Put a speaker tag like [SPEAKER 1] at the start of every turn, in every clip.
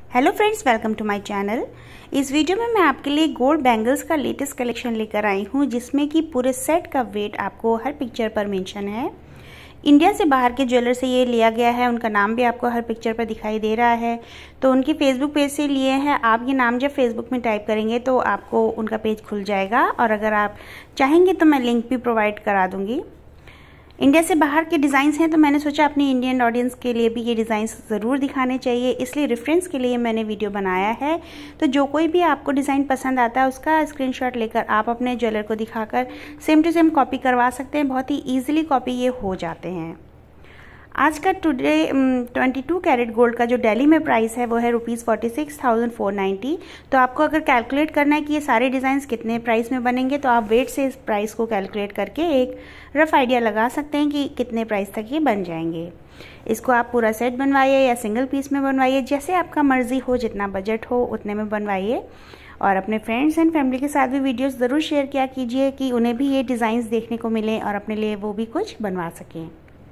[SPEAKER 1] Hello friends, welcome to my channel. इस video में मैं आपके लिए गोल्ड बैंगल्स का लेटेस्ट कलेक्शन लेकर आई हूँ, जिसमें कि पूरे सेट का वेट आपको हर पिक्चर पर मेंशन है। इंडिया से बाहर के ज्वेलर से ये लिया गया है, उनका नाम भी आपको हर पिक्चर पर दिखाई दे रहा है। तो उनकी फेसबुक पेज से लिए हैं। आप ये नाम जब फेसबुक में टाइप करेंगे तो आपको उनका पेज खुल जाएगा, और अगर आप चाहेंगे तो मैं लिंक भी प्रोवाइड करा दूंगी। इंडिया से बाहर के डिज़ाइंस हैं, तो मैंने सोचा अपनी इंडियन ऑडियंस के लिए भी ये डिज़ाइंस ज़रूर दिखाने चाहिए, इसलिए रेफरेंस के लिए मैंने वीडियो बनाया है। तो जो कोई भी आपको डिज़ाइन पसंद आता है उसका स्क्रीनशॉट लेकर आप अपने ज्वेलर को दिखाकर सेम टू सेम कॉपी करवा सकते हैं। बहुत ही ईजिली कॉपी ये हो जाते हैं। आज का टुडे 22 कैरेट गोल्ड का जो दिल्ली में प्राइस है वो है ₹46,490। तो आपको अगर कैलकुलेट करना है कि ये सारे डिज़ाइंस कितने प्राइस में बनेंगे, तो आप वेट से इस प्राइस को कैलकुलेट करके एक रफ आइडिया लगा सकते हैं कि कितने प्राइस तक ये बन जाएंगे। इसको आप पूरा सेट बनवाइए या सिंगल पीस में बनवाइए, जैसे आपका मर्जी हो, जितना बजट हो उतने में बनवाइए। और अपने फ्रेंड्स एंड फैमिली के साथ भी वीडियोस ज़रूर शेयर किया कीजिए कि उन्हें भी ये डिज़ाइंस देखने को मिले और अपने लिए वो भी कुछ बनवा सकें।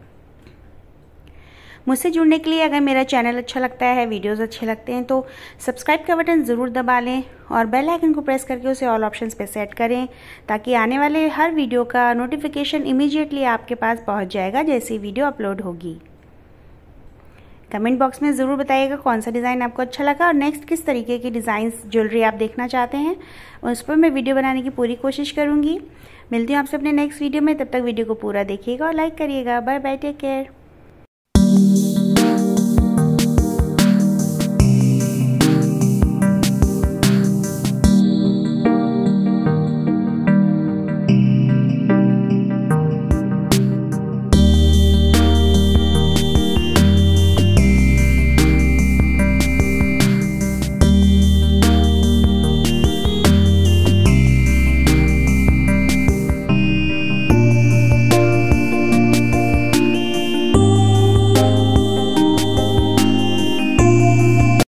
[SPEAKER 1] मुझसे जुड़ने के लिए अगर मेरा चैनल अच्छा लगता है, वीडियोस अच्छे लगते हैं, तो सब्सक्राइब का बटन ज़रूर दबा लें और बेल आइकन को प्रेस करके उसे ऑल ऑप्शंस पे सेट करें, ताकि आने वाले हर वीडियो का नोटिफिकेशन इमीडिएटली आपके पास पहुंच जाएगा जैसे वीडियो अपलोड होगी। कमेंट बॉक्स में ज़रूर बताइएगा कौन सा डिज़ाइन आपको अच्छा लगा और नेक्स्ट किस तरीके की डिज़ाइंस ज्वेलरी आप देखना चाहते हैं। उस पर मैं वीडियो बनाने की पूरी कोशिश करूँगी। मिलती हूँ आपसे अपने नेक्स्ट वीडियो में। तब तक वीडियो को पूरा देखिएगा और लाइक करिएगा। Bye bye, take care.